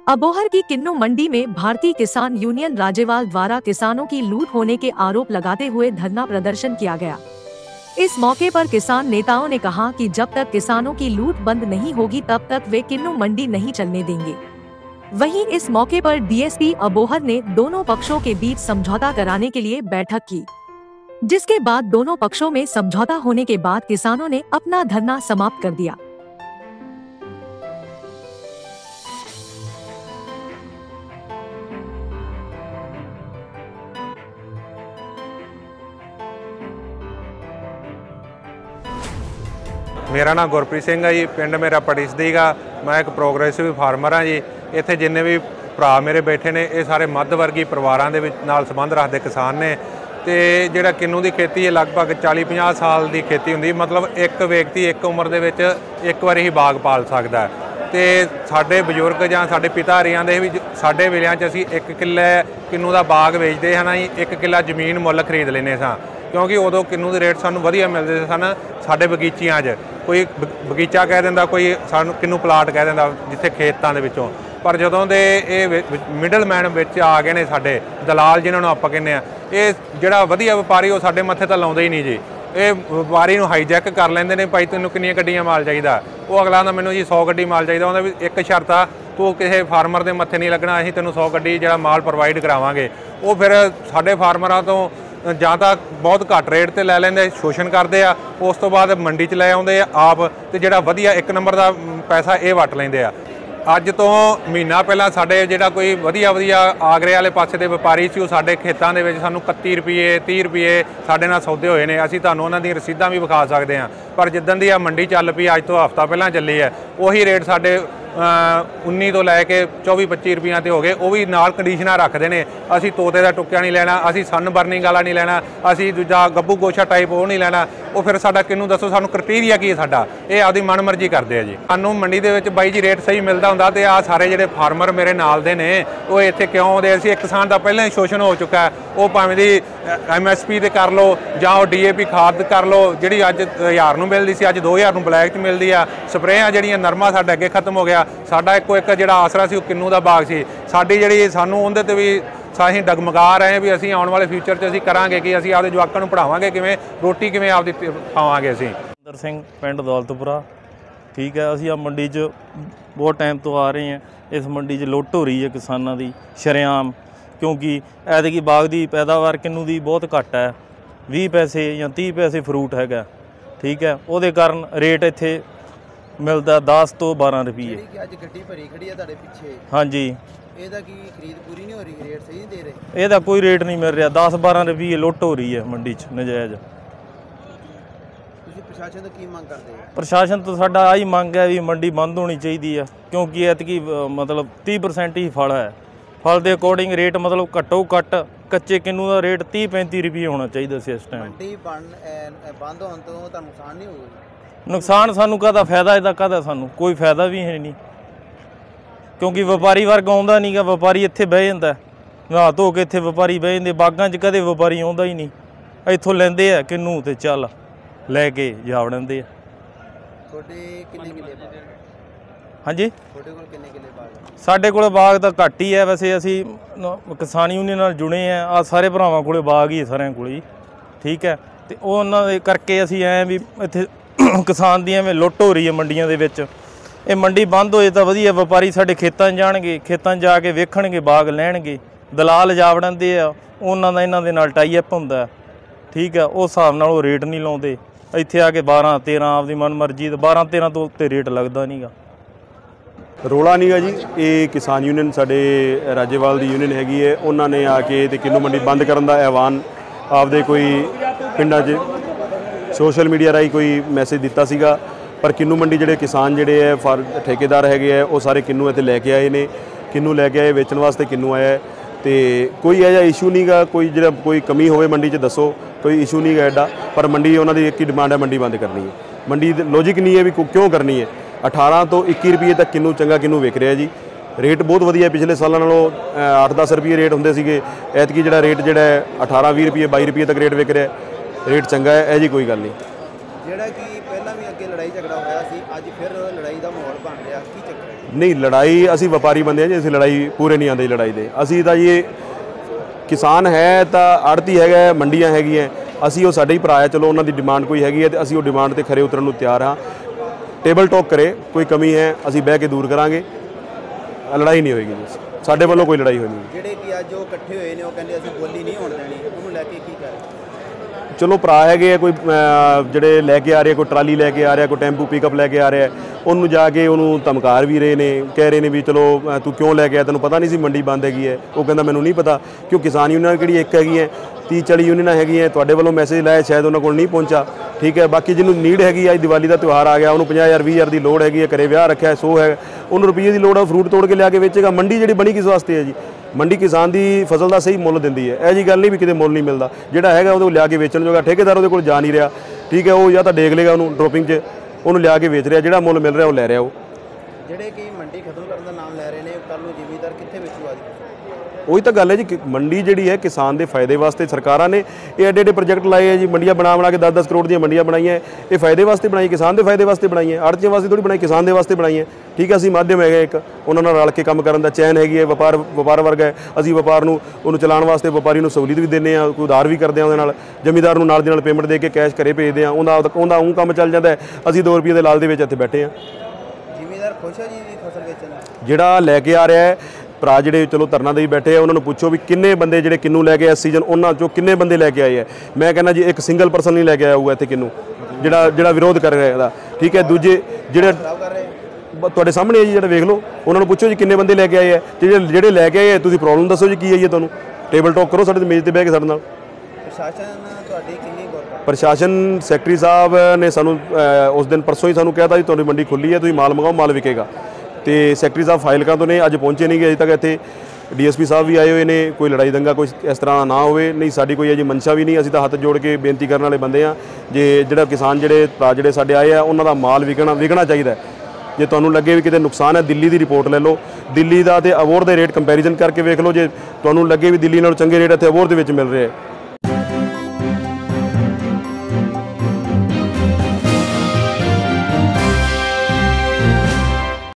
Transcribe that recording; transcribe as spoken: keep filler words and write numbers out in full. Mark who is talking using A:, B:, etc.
A: अबोहर की किन्नू मंडी में भारतीय किसान यूनियन राज्यवाल द्वारा किसानों की लूट होने के आरोप लगाते हुए धरना प्रदर्शन किया गया। इस मौके पर किसान नेताओं ने कहा कि जब तक किसानों की लूट बंद नहीं होगी तब तक वे किन्नू मंडी नहीं चलने देंगे। वहीं इस मौके पर डीएसपी अबोहर ने दोनों पक्षों के बीच समझौता कराने के लिए बैठक की, जिसके बाद दोनों पक्षों में समझौता होने के बाद किसानों ने अपना धरना समाप्त कर दिया।
B: मेरा नाम गुरप्रीत सिंह है जी। पिंड मेरा पटिसदी गा। मैं एक प्रोग्रेसिव फार्मर हाँ जी। इत्थे जिन्ने भी भरा मेरे बैठे ने ये सारे मध्य वर्गी परिवारों के नाल संबंध रखते किसान ने। तो जिहड़ा किन्नू की खेती है लगभग चाली पचास साल की खेती होंदी, मतलब एक व्यक्ति एक उम्र दे विच एक बार ही बाग पाल सकता है। तो साडे बजुर्ग जां साडे पिता हरियां दे भी साडे वेलियां च असीं एक किले किन्नू का बाग वेचते हैं ना जी। एक किला जमीन मुੱਲ खरीद लेने सां, क्योंकि उदों किन्नू के रेट सानूं वधिया मिलते सन। साडे बगीचियां 'च कोई बगीचा कह दिंदा, कोई सानूं किन्नू प्लाट कह दिंदा जिथे खेतां दे विचों। पर जदों दे ये मिडल मैन विच आ गए ने साडे दलाल जिन्हां नूं आपां कहने आ, ये जिहड़ा वधिया व्यापारी वो साडे मत्थे तां लाउंदे ही नहीं जी। ये व्यापारी नूं हाईजैक कर लैंदे ने, भाई तैनूं किन्नियां गड्डियां माल चाहीदा, वो अगला आंदा मैनूं जी सौ गड्डी माल चाहीदा। उहदा भी एक शर्त आ, तूं किसी फार्मर दे मत्थे नहीं लगना, असीं तैनूं सौ गड्डी जिहड़ा माल प्रोवाइड करावांगे। वो फिर साडे फार्मरां तों ਜਾਂ ਤਾਂ बहुत घट रेट ਤੇ ਲੈ ਲੈਂਦੇ, शोषण करते आ, उस तो बाद मंडी 'ਚ ਲੈ ਆਉਂਦੇ ਆ ਆਪ, ਤੇ ਜਿਹੜਾ ਵਧੀਆ ਇੱਕ ਨੰਬਰ ਦਾ ਪੈਸਾ ਇਹ ਵਟ ਲੈਂਦੇ ਆ। ਅੱਜ ਤੋਂ ਮਹੀਨਾ ਪਹਿਲਾਂ ਸਾਡੇ ਜਿਹੜਾ ਕੋਈ ਵਧੀਆ ਵਧੀਆ ਆਗਰੇ ਵਾਲੇ ਪਾਸੇ ਦੇ ਵਪਾਰੀ ਸੀ, ਉਹ ਸਾਡੇ ਖੇਤਾਂ ਦੇ ਵਿੱਚ ਸਾਨੂੰ ਇਕੱਤੀ ਰੁਪਏ ਤੀਹ ਰੁਪਏ ਸਾਡੇ ਨਾਲ ਸੌਦੇ ਹੋਏ ਨੇ। ਅਸੀਂ ਤੁਹਾਨੂੰ ਉਹਨਾਂ ਦੀਆਂ ਰਸੀਦਾਂ ਵੀ ਵਿਖਾ ਸਕਦੇ ਹਾਂ। ਪਰ ਜਿੱਦਣ ਦੀ ਆ ਮੰਡੀ ਚੱਲ ਪਈ, ਅੱਜ ਤੋਂ ਹਫ਼ਤਾ ਪਹਿਲਾਂ ਚੱਲੀ ਹੈ, ਉਹੀ ਰੇਟ ਸਾਡੇ उन्नी तो लैके चौबी पच्ची रुपया तो हो गए। वो भी नाल कंडीशनां रखते हैं, असी तोते का टुक्या नहीं लेना, असी सन बर्निंग वाला नहीं लेना, असी दूजा गब्बू गोशा टाइप वो नहीं लेना। वो फिर साडा किन्नू दसो सानू क्राइटेरिया की है साडा, ये आपदी मनमर्जी करते हैं जी। सानू मंडी दे विच बाई जी रेट सही मिलता हुंदा ते आ सारे जिहड़े फार्मर मेरे नाल दे ने वो इत्थे क्यों आउंदे? असी एक किसान दा पहले ही शोषण हो चुका है। वो भावें दी एम एस पी ते कर लो जां डी ए पी खाद कर लो, जिहड़ी अज हज़ार नूं मिलदी सी अज दो हज़ार नूं ब्लैक च मिलदी आ। स्प्रेआं जिहड़ियां नरमा साडा अगे खत्म हो गया। साडा इक्को एक जिहड़ा आसरा सी किन्नू दा बाग सी, साडी जिहड़ी सानू उहदे ते भी ਅਸੀਂ ਡਗਮਗਾ ਰਹੇ ਹਾਂ ਵੀ ਅਸੀਂ ਆਉਣ ਵਾਲੇ ਫਿਊਚਰ 'ਚ ਅਸੀਂ ਕਰਾਂਗੇ ਕਿ ਅਸੀਂ ਆਪਦੇ ਜਵਾਕਾਂ ਨੂੰ ਪੜ੍ਹਾਵਾਂਗੇ ਕਿਵੇਂ, ਰੋਟੀ ਕਿਵੇਂ ਆਪਦੀ ਖਾਵਾਂਗੇ। ਅਸੀਂ
C: ਇੰਦਰ ਸਿੰਘ ਪਿੰਡ ਦੌਲਤਪੁਰਾ, ਠੀਕ ਹੈ। ਅਸੀਂ ਆ ਮੰਡੀ 'ਚ ਬਹੁਤ ਟਾਈਮ ਤੋਂ ਆ ਰਹੇ ਹਾਂ। ਇਸ ਮੰਡੀ 'ਚ ਲੁੱਟ ਹੋ ਰਹੀ ਹੈ ਕਿਸਾਨਾਂ ਦੀ ਸ਼ਰੇਆਮ, ਕਿਉਂਕਿ ਐਤਕੀ ਬਾਗ ਦੀ ਪੈਦਾਵਾਰ ਕਿੰਨੂ ਦੀ ਬਹੁਤ ਘੱਟ ਹੈ। ਵੀਹ ਪੈਸੇ ਜਾਂ ਤੀਹ ਪੈਸੇ ਫਰੂਟ ਹੈਗਾ, ਠੀਕ ਹੈ। ਉਹਦੇ ਕਾਰਨ ਰੇਟ ਇੱਥੇ ਮਿਲਦਾ ਦਸ ਤੋਂ ਬਾਰਾਂ ਰੁਪਏ।
D: ਅੱਜ ਗੱਡੀ ਭਰੀ ਖੜੀ ਹੈ ਤੁਹਾਡੇ ਪਿੱਛੇ,
C: ਹਾਂਜੀ।
D: ਇਹਦਾ ਕੀ ਖਰੀਦ ਪੂਰੀ ਨਹੀਂ ਹੋ ਰਹੀ, ਰੇਟ ਸਹੀ ਨਹੀਂ ਦੇ ਰਹੇ?
C: ਇਹਦਾ ਕੋਈ ਰੇਟ ਨਹੀਂ ਮਿਲ ਰਿਹਾ, ਦਸ ਬਾਰਾਂ ਰੁਪਏ ਲੁੱਟ ਹੋ ਰਹੀ ਹੈ ਮੰਡੀ 'ਚ ਨਜਾਇਜ਼।
D: ਤੁਸੀਂ ਪ੍ਰਸ਼ਾਸਨ ਤੋਂ ਕੀ ਮੰਗ ਕਰਦੇ ਹੋ?
C: ਪ੍ਰਸ਼ਾਸਨ ਤੋਂ ਸਾਡਾ ਆਹੀ ਮੰਗ ਹੈ ਵੀ ਮੰਡੀ ਬੰਦ ਹੋਣੀ ਚਾਹੀਦੀ ਆ, ਕਿਉਂਕਿ ਐਤਕੀ ਮਤਲਬ ਤੀਹ ਪਰਸੈਂਟ ਹੀ ਫਲ ਹੈ। ਫਲ ਦੇ ਅਕੋਰਡਿੰਗ ਰੇਟ ਮਤਲਬ ਘੱਟੋ ਘੱਟ ਕੱਚੇ ਕਿੰਨੂ ਦਾ ਰੇਟ ਤੀਹ ਪੈਂਤੀ ਰੁਪਏ ਹੋਣਾ ਚਾਹੀਦਾ ਸੀ ਇਸ ਟਾਈਮ।
D: ਮੰਡੀ ਬੰਦ ਹੋਣ ਤੋਂ ਤੁਹਾਨੂੰ ਨੁਕਸਾਨ ਨਹੀਂ ਹੋਊਗਾ?
C: ਨੁਕਸਾਨ ਸਾਨੂੰ ਕਾਹਦਾ, ਫਾਇਦਾ ਇਹਦਾ ਕਾਹਦਾ? ਸਾਨੂੰ ਕੋਈ ਫਾਇਦਾ ਵੀ ਹੈ ਨਹੀਂ, ਕਿਉਂਕਿ ਵਪਾਰੀ ਵਰਗ ਆਉਂਦਾ ਨਹੀਂ ਗਾ। ਵਪਾਰੀ ਇੱਥੇ ਬਹਿ ਜਾਂਦਾ, ਨਹਾ ਧੋ ਕੇ ਇੱਥੇ ਵਪਾਰੀ ਬਹਿ ਜਾਂਦੇ। ਬਾਗਾਂ 'ਚ ਕਦੇ ਵਪਾਰੀ ਆਉਂਦਾ ਹੀ ਨਹੀਂ, ਇੱਥੋਂ ਲੈਂਦੇ ਆ ਕਿੰਨੂ ਤੇ ਚੱਲ ਲੈ ਕੇ ਜਾ ਵੜਦੇ ਆ।
D: ਤੁਹਾਡੇ ਕਿੰਨੇ ਕਿੱਲੇ?
C: ਹਾਂਜੀ,
D: ਤੁਹਾਡੇ ਕੋਲ ਕਿੰਨੇ ਕਿੱਲੇ ਬਾਗ?
C: ਸਾਡੇ ਕੋਲ ਬਾਗ ਤਾਂ ਘੱਟ ਹੀ ਹੈ ਵੈਸੇ। ਅਸੀਂ ਕਿਸਾਨ ਯੂਨੀਅਨ ਨਾਲ ਜੁੜੇ ਆ, ਆ ਸਾਰੇ ਭਰਾਵਾਂ ਕੋਲੇ ਬਾਗ ਹੀ ਸਾਰਿਆਂ ਕੋਲ ਹੀ, ਠੀਕ ਹੈ। ਅਤੇ ਉਹ ਉਹਨਾਂ ਦੇ ਕਰਕੇ ਅਸੀਂ ਐਂ ਵੀ ਇੱਥੇ ਕਿਸਾਨ ਦੀ ਐਵੇਂ ਲੁੱਟ ਹੋ ਰਹੀ ਹੈ ਮੰਡੀਆਂ ਦੇ ਵਿੱਚ। ਇਹ ਮੰਡੀ ਬੰਦ ਹੋਏ ਤਾਂ ਵਧੀਆ, ਵਪਾਰੀ ਸਾਡੇ ਖੇਤਾਂ 'ਚ ਜਾਣਗੇ, ਖੇਤਾਂ 'ਚ ਜਾ ਕੇ ਵੇਖਣਗੇ, ਬਾਗ ਲੈਣਗੇ। ਦਲਾਲ ਜਾ ਵੜਨਦੇ ਆ, ਉਹਨਾਂ ਦਾ ਇਹਨਾਂ ਦੇ ਨਾਲ ਟਾਈ ਅਪ ਹੁੰਦਾ, ਠੀਕ ਹੈ। ਉਸ ਹਿਸਾਬ ਨਾਲ ਉਹ ਰੇਟ ਨਹੀਂ ਲਾਉਂਦੇ। ਇੱਥੇ ਆ ਕੇ ਬਾਰਾਂ ਤੇਰਾਂ ਆਪਦੀ ਮਨਮਰਜ਼ੀ, ਬਾਰਾਂ ਤੇਰਾਂ ਤੋਂ ਉੱਤੇ ਰੇਟ ਲੱਗਦਾ ਨਹੀਂ ਗਾ।
E: ਰੌਲਾ ਨਹੀਂ ਗਾ ਜੀ। ਇਹ ਕਿਸਾਨ ਯੂਨੀਅਨ ਸਾਡੇ ਰਾਜੇਵਾਲ ਦੀ ਯੂਨੀਅਨ ਹੈਗੀ ਹੈ, ਉਹਨਾਂ ਨੇ ਆ ਕੇ ਤੇ ਕਿੰਨੂ ਮੰਡੀ ਬੰਦ ਕਰਨ ਦਾ ਐਲਾਨ ਆਪਦੇ ਕੋਈ ਪਿੰਡਾਂ 'ਚ ਸੋਸ਼ਲ ਮੀਡੀਆ ਰਾਹੀਂ ਕੋਈ ਮੈਸੇਜ ਦਿੱਤਾ ਸੀਗਾ। ਪਰ ਕਿੰਨੂ ਮੰਡੀ ਜਿਹੜੇ ਕਿਸਾਨ ਜਿਹੜੇ ਹੈ ਫਾਰ ਠੇਕੇਦਾਰ ਹੈਗੇ ਆ, ਉਹ ਸਾਰੇ ਕਿੰਨੂ ਇੱਥੇ ਲੈ ਕੇ ਆਏ ਨੇ। ਕਿੰਨੂ ਲੈ ਕੇ ਆਏ, ਵੇਚਣ ਵਾਸਤੇ ਕਿੰਨੂ ਆਇਆ। ਤੇ ਕੋਈ ਇਹੋ ਜਿਹਾ ਇਸ਼ੂ ਨਹੀਂ ਗਾ। ਕੋਈ ਜਿਹੜਾ ਕੋਈ ਕਮੀ ਹੋਵੇ ਮੰਡੀ 'ਚ ਦੱਸੋ, ਕੋਈ ਇਸ਼ੂ ਨਹੀਂ ਗਾ ਐਡਾ। ਪਰ ਮੰਡੀ ਉਹਨਾਂ ਦੀ ਇੱਕ ਹੀ ਡਿਮਾਂਡ ਹੈ, ਮੰਡੀ ਬੰਦ ਕਰਨੀ ਹੈ। ਮੰਡੀ ਦੀ ਲੌਜਿਕ ਨਹੀਂ ਹੈ ਵੀ ਕਿਉਂ ਕਰਨੀ ਹੈ। ਅਠਾਰਾਂ ਤੋਂ ਇੱਕੀ ਰੁਪਏ ਤੱਕ ਕਿੰਨੂ ਚੰਗਾ ਕਿੰਨੂ ਵਿਕ ਰਿਹਾ ਜੀ। ਰੇਟ ਬਹੁਤ ਵਧੀਆ, ਪਿਛਲੇ ਸਾਲਾਂ ਨਾਲੋਂ ਅੱਠ ਦਸ ਰੁਪਏ ਰੇਟ ਹੁੰਦੇ ਸੀਗੇ। ਐਤਕੀ ਜਿਹੜਾ ਰੇਟ ਜਿਹੜਾ ਹੈ ਅਠਾਰਾਂ ਵੀਹ ਰੁਪਏ ਬਾਈ ਰੁਪਏ ਤੱਕ ਰੇਟ ਵਿਕ ਰਿਹਾ। ਰੇਟ ਚੰਗਾ ਹੈ, ਇਹ ਜੀ ਕੋਈ ਗੱਲ ਨਹੀਂ।
D: ਜਿਹੜਾ ਕਿ ਪਹਿਲਾਂ ਵੀ ਅੱਗੇ ਲੜਾਈ ਝਗੜਾ ਹੋਇਆ ਸੀ, ਅੱਜ ਫਿਰ ਲੜਾਈ ਦਾ ਮਾਹੌਲ ਬਣ ਰਿਹਾ, ਕੀ ਚੱਕਰ ਹੈ?
E: ਨਹੀਂ ਲੜਾਈ ਅਸੀਂ ਵਪਾਰੀ ਬੰਦੇ ਆ ਜੀ, ਅਸੀਂ ਲੜਾਈ ਪੂਰੇ ਨਹੀਂ ਆਉਂਦੇ ਲੜਾਈ ਦੇ। ਅਸੀਂ ਤਾਂ ਜੀ ਕਿਸਾਨ ਹੈ ਤਾਂ ਆੜਤੀ ਹੈਗਾ, ਮੰਡੀਆਂ ਹੈਗੀਆਂ, ਅਸੀਂ ਉਹ ਸਾਡੇ ਹੀ ਭਰਾ ਹੈ, ਚਲੋ ਉਹਨਾਂ ਦੀ ਡਿਮਾਂਡ ਕੋਈ ਹੈਗੀ ਹੈ ਤੇ ਅਸੀਂ ਉਹ ਡਿਮਾਂਡ ਤੇ ਖਰੇ ਉਤਰਨ ਨੂੰ ਤਿਆਰ ਹਾਂ। ਟੇਬਲ ਟਾਕ ਕਰੇ, ਕੋਈ ਕਮੀ ਹੈ ਅਸੀਂ ਬਹਿ ਕੇ ਦੂਰ ਕਰਾਂਗੇ, ਲੜਾਈ ਨਹੀਂ ਹੋਏਗੀ ਜੀ, ਸਾਡੇ ਵੱਲੋਂ ਕੋਈ ਲੜਾਈ ਹੋਈ ਨਹੀਂ।
D: ਜਿਹੜੇ ਕਿ ਅੱਜ ਉਹ ਇਕੱਠੇ ਹੋਏ ਨੇ ਉਹ ਕਹਿੰਦੇ ਅਸੀਂ ਬੋਲੀ ਨਹੀਂ ਹੋਣ ਦੇਣੀ, ਉਹਨੂੰ ਲੈ ਕੇ ਕੀ ਕਰ?
E: ਚਲੋ ਭਰਾ ਹੈਗੇ ਆ, ਕੋਈ ਜਿਹੜੇ ਲੈ ਕੇ ਆ ਰਹੇ, ਕੋਈ ਟਰਾਲੀ ਲੈ ਕੇ ਆ ਰਿਹਾ, ਕੋਈ ਟੈਂਪੂ ਪਿਕਅਪ ਲੈ ਕੇ ਆ ਰਿਹਾ, ਉਹਨੂੰ ਜਾ ਕੇ ਉਹਨੂੰ ਧਮਕਾਰ ਵੀ ਰਹੇ ਨੇ, ਕਹਿ ਰਹੇ ਨੇ ਵੀ ਚਲੋ ਤੂੰ ਕਿਉਂ ਲੈ ਕੇ ਆਇਆ, ਤੈਨੂੰ ਪਤਾ ਨਹੀਂ ਸੀ ਮੰਡੀ ਬੰਦ ਹੈਗੀ ਹੈ। ਉਹ ਕਹਿੰਦਾ ਮੈਨੂੰ ਨਹੀਂ ਪਤਾ, ਕਿਉਂ ਕਿਸਾਨ ਯੂਨੀਅਨ ਕਿਹੜੀ ਇੱਕ ਹੈਗੀ ਹੈ, ਤੀਹ ਚਾਲੀ ਯੂਨੀਅਨਾਂ ਹੈਗੀਆਂ, ਤੁਹਾਡੇ ਵੱਲੋਂ ਮੈਸੇਜ ਲਾਇਆ ਸ਼ਾਇਦ ਉਹਨਾਂ ਕੋਲ ਨਹੀਂ ਪਹੁੰਚਾ, ਠੀਕ ਹੈ। ਬਾਕੀ ਜਿਹਨੂੰ ਨੀਡ ਹੈਗੀ ਅੱਜ ਦੀਵਾਲੀ ਦਾ ਤਿਉਹਾਰ ਆ ਗਿਆ, ਉਹਨੂੰ ਪੰਜਾਹ ਹਜ਼ਾਰ ਵੀਹ ਹਜ਼ਾਰ ਦੀ ਲੋੜ ਹੈਗੀ ਹੈ, ਘਰੇ ਵਿਆਹ ਰੱਖਿਆ ਸੌ ਹੈ, ਉਹਨੂੰ ਰੁਪਈਏ ਦੀ ਲੋੜ ਹੈ, ਫਰੂਟ ਤੋੜ ਕੇ ਲਿਆ ਕੇ ਵੇਚੇਗਾ। ਮੰਡੀ ਜਿਹੜੀ ਬਣੀ ਕਿਸ ਵਾਸਤੇ ਹੈ ਜੀ? ਮੰਡੀ ਕਿਸਾਨ ਦੀ ਫਸਲ ਦਾ ਸਹੀ ਮੁੱਲ ਦਿੰਦੀ ਹੈ, ਇਹ ਜੀ ਗੱਲ ਨਹੀਂ ਵੀ ਕਿਤੇ ਮੁੱਲ ਨਹੀਂ ਮਿਲਦਾ, ਜਿਹੜਾ ਹੈਗਾ ਉਹਦੇ ਕੋਲ ਲਿਆ ਕੇ ਵੇਚਣ ਜੋਗਾ, ਠੇਕੇਦਾਰ ਉਹਦੇ ਕੋਲ ਜਾ ਨਹੀਂ ਰਿਹਾ, ਠੀਕ ਹੈ। ਉਹ ਜਾਂ ਤਾਂ ਡੇਗ ਲੇਗਾ ਉਹਨੂੰ ਡ੍ਰੋਪਿੰਗ 'ਚ, ਉਹਨੂੰ ਲਿਆ ਕੇ ਵੇਚ ਰਿਹਾ, ਜਿਹੜਾ ਮੁੱਲ ਮਿਲ ਰਿਹਾ ਉਹ ਲੈ ਰਿਹਾ। ਉਹ
D: ਜਿਹੜੇ ਕਿ ਮੰਡੀ ਖਤਮ ਕਰਨ ਦਾ ਨਾਮ ਲੈ ਰਹੇ ਨੇ, ਕੱਲ ਨੂੰ ਜ਼ਿਮੀਂਦਾਰ ਕਿੱਥੇ ਵੇਚੂ? ਅੱਜ
E: ਉਹੀ ਤਾਂ ਗੱਲ ਹੈ ਜੀ, ਮੰਡੀ ਜਿਹੜੀ ਹੈ ਕਿਸਾਨ ਦੇ ਫਾਇਦੇ ਵਾਸਤੇ ਸਰਕਾਰਾਂ ਨੇ ਇਹ ਐਡੇ ਐਡੇ ਪ੍ਰੋਜੈਕਟ ਲਾਏ ਹੈ ਜੀ, ਮੰਡੀਆਂ ਬਣਾ ਬਣਾ ਕੇ ਦਸ ਦਸ ਕਰੋੜ ਦੀਆਂ ਮੰਡੀਆਂ ਬਣਾਈਆਂ। ਇਹ ਫਾਇਦੇ ਵਾਸਤੇ ਬਣਾਈ, ਕਿਸਾਨ ਦੇ ਫਾਇਦੇ ਵਾਸਤੇ ਬਣਾਈਆਂ, ਆੜ੍ਹਤੀਆਂ ਵਾਸਤੇ ਥੋੜੀ ਬਣਾਈ, ਕਿਸਾਨ ਦੇ ਵਾਸਤੇ ਬਣਾਈਆਂ, ਠੀਕ ਹੈ। ਅਸੀਂ ਮਾਧਿਅਮ ਹੈਗੇ ਇੱਕ, ਉਹਨਾਂ ਨਾਲ ਰਲ ਕੇ ਕੰਮ ਕਰਨ ਦਾ, ਚੈਨ ਹੈਗੀ ਹੈ, ਵਪਾਰ ਵਪਾਰ ਵਰਗ ਹੈ। ਅਸੀਂ ਵਪਾਰ ਨੂੰ ਉਹਨੂੰ ਚਲਾਉਣ ਵਾਸਤੇ ਵਪਾਰੀ ਨੂੰ ਸਹੂਲੀਅਤ ਵੀ ਦਿੰਦੇ ਹਾਂ, ਕੋਈ ਉਧਾਰ ਵੀ ਕਰਦੇ ਹਾਂ ਉਹਦੇ ਨਾਲ, ਜ਼ਮੀਂਦਾਰ ਨੂੰ ਨਾਲ ਦੀ ਨਾਲ ਪੇਮੈਂਟ ਦੇ ਕੇ ਕੈਸ਼ ਘਰੇ ਭੇਜਦੇ ਹਾਂ, ਉਹਦਾ ਉਹਦਾ ਉਹ ਕੰਮ ਚੱਲ ਜਾਂਦਾ। ਅਸੀਂ ਦੋ ਰੁਪਏ ਦੇ ਲਾਲ ਦੇ ਵਿੱਚ ਇੱਥੇ ਬੈਠੇ ਹਾਂ।
D: ਜ਼ਿਮੀਂਦਾਰ ਖੁਸ਼ ਹੈ ਜੀ ਫਸਲ ਵੇਚਣ?
E: ਜਿਹੜਾ ਲੈ ਕੇ ਆ ਰਿਹਾ ਹੈ ਭਰਾ, ਜਿਹੜੇ ਚਲੋ ਧਰਨਾ ਦੇਈ ਬੈਠੇ ਆ, ਉਹਨਾਂ ਨੂੰ ਪੁੱਛੋ ਵੀ ਕਿੰਨੇ ਬੰਦੇ ਜਿਹੜੇ ਕਿੰਨੂ ਲੈ ਕੇ ਆਏ ਸੀਜ਼ਨ, ਉਹਨਾਂ ਚੋਂ ਕਿੰਨੇ ਬੰਦੇ ਲੈ ਕੇ ਆਏ ਹੈ। ਮੈਂ ਕਹਿੰਦਾ ਜੀ ਇੱਕ ਸਿੰਗਲ ਪਰਸਨ ਨਹੀਂ ਲੈ ਕੇ ਆਇਆ ਹੋਊਗਾ ਇੱਥੇ ਕਿੰਨੂ, ਜਿਹੜਾ ਜਿਹੜਾ ਵਿਰੋਧ ਕਰ ਰਿਹਾ ਇਹਦਾ, ਠੀਕ ਹੈ। ਦੂਜੇ ਜਿਹੜੇ ਤੁਹਾਡੇ ਸਾਹਮਣੇ ਹੈ ਜੀ, ਜਿਹੜਾ ਵੇਖ ਲਓ, ਉਹਨਾਂ ਨੂੰ ਪੁੱਛੋ ਜੀ ਕਿੰਨੇ ਬੰਦੇ ਲੈ ਕੇ ਆਏ ਹੈ, ਤੇ ਜਿਹੜੇ ਜਿਹੜੇ ਲੈ ਕੇ ਆਏ ਤੁਸੀਂ ਪ੍ਰੋਬਲਮ ਦੱਸੋ ਜੀ ਕੀ ਆਈ ਹੈ ਤੁਹਾਨੂੰ, ਟੇਬਲ ਟਾਕ ਕਰੋ ਸਾਡੇ ਮੇਜ਼ ਤੇ ਬਹਿ ਕੇ ਸਾਡੇ ਨਾਲ।
D: ਪ੍ਰਸ਼ਾਸਨ ਤੁਹਾਡੀ ਕਿੰਨੀ ਗੌਰ ਕਰਦਾ?
E: ਪ੍ਰਸ਼ਾਸਨ ਸੈਕਟਰੀ ਸਾਹਿਬ ਨੇ ਸਾਨੂੰ ਉਸ ਦਿਨ ਪਰਸੋਂ ਹੀ ਸਾਨੂੰ ਕਹਿਤਾ ਜੀ ਤੁਹਾਡੀ ਮੰਡੀ ਖੁੱਲੀ ਹੈ, ਤੁਸੀਂ ਮਾਲ ਮੰਗਾਓ, ਮਾਲ ਵਿਕੇਗਾ। ਤੇ ਸੈਕਟਰੀ ਸਾਹਿਬ ਫਾਈਲਕਾਂ ਤੋਂ ਨੇ, ਅੱਜ ਪਹੁੰਚੇ ਨਹੀਂ ਗਏ ਅਜੇ ਤੱਕ ਇੱਥੇ। ਡੀਐਸਪੀ ਸਾਹਿਬ ਵੀ ਆਏ ਹੋਏ ਨੇ, ਕੋਈ ਲੜਾਈ ਦੰਗਾ ਕੋਈ ਇਸ ਤਰ੍ਹਾਂ ਨਾ ਹੋਵੇ, ਨਹੀਂ ਸਾਡੀ ਕੋਈ ਅਜੇ ਮਨਸ਼ਾ ਵੀ ਨਹੀਂ। ਅਸੀਂ ਤਾਂ ਹੱਥ ਜੋੜ ਕੇ ਬੇਨਤੀ ਕਰਨ ਵਾਲੇ ਬੰਦੇ ਆ, ਜੇ ਜਿਹੜਾ ਕਿਸਾਨ ਜਿਹੜੇ ਭਰਾ ਜਿਹੜੇ ਸਾਡੇ ਆਏ ਆ, ਉਹਨਾਂ ਦਾ ਮਾਲ ਵਿਕਣਾ ਵਿਕਣਾ ਚਾਹੀਦਾ। ਜੇ ਤੁਹਾਨੂੰ ਲੱਗੇ ਵੀ ਕਿਤੇ ਨੁਕਸਾਨ ਹੈ, ਦਿੱਲੀ ਦੀ ਰਿਪੋਰਟ ਲੈ ਲਓ, ਦਿੱਲੀ ਦਾ ਤੇ ਅਬੋਹਰ ਦੇ ਰੇਟ ਕੰਪੈਰੀਜ਼ਨ ਕਰਕੇ ਵੇਖ ਲਓ, ਜੇ ਤੁਹਾਨੂੰ ਲੱਗੇ ਵੀ ਦਿੱਲੀ ਨਾਲੋਂ ਚੰਗੇ ਰੇਟ ਇੱਥੇ ਅਬੋਹਰ ਦੇ ਵਿੱਚ ਮਿਲ ਰਹੇ ਹੈ,